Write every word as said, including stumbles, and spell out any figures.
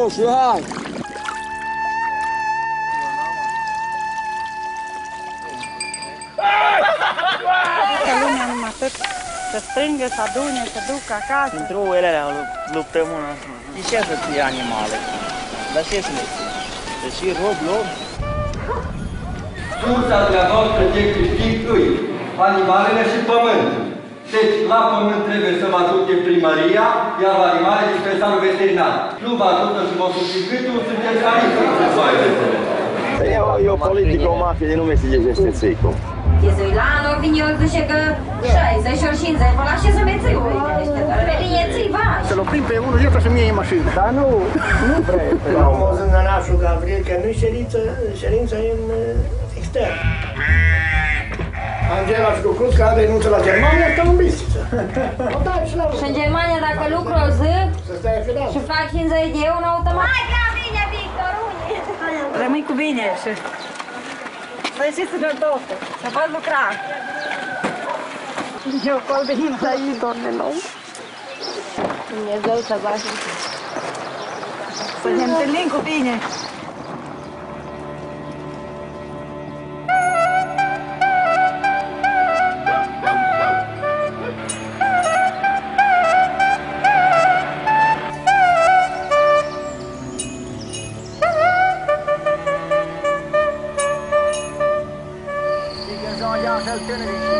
roșu, hai! Ca lumea numai atât să strângă, să adune, să ducă acasă. Pentru ele luptăm una. Și ce să fie animale? Dar ce să le fie? Deși rob, lob. Sursa dumneavoastră de câștig îi animalele și pământul. Deci, la pământ trebuie să vă ajute primăria, iar la animale dispensarul veterinar. Nu vă ajută și vă substituitul, sunteți aici. E o politică, o mafie de nume se găsește țăică. Jezu, la anul vine ori zice că șaizeci ori cincizeci, până la ce să mai ții, uite, ăștia, dar vine ții, vai. Să-l oprim pe unul, eu să-mi iei mașină. Dar nu, nu prea. Am zis nănașul Gabriel că nu-i ședință, ședința e în extern. Angela și cu Cruz, care renunță la Germania, stau în bistiță. Și în Germania, dacă lucru o zi și fac cincizeci de euro, automat. Hai, prea bine, Victor, unde? Rămâi cu bine și să ieșiți în toate, să poți lucra. Eu col venim aici, Doamne, nou. Dumnezeu să vă ajute. Să ne întâlnim cu bine. Să o ia să-l tânări.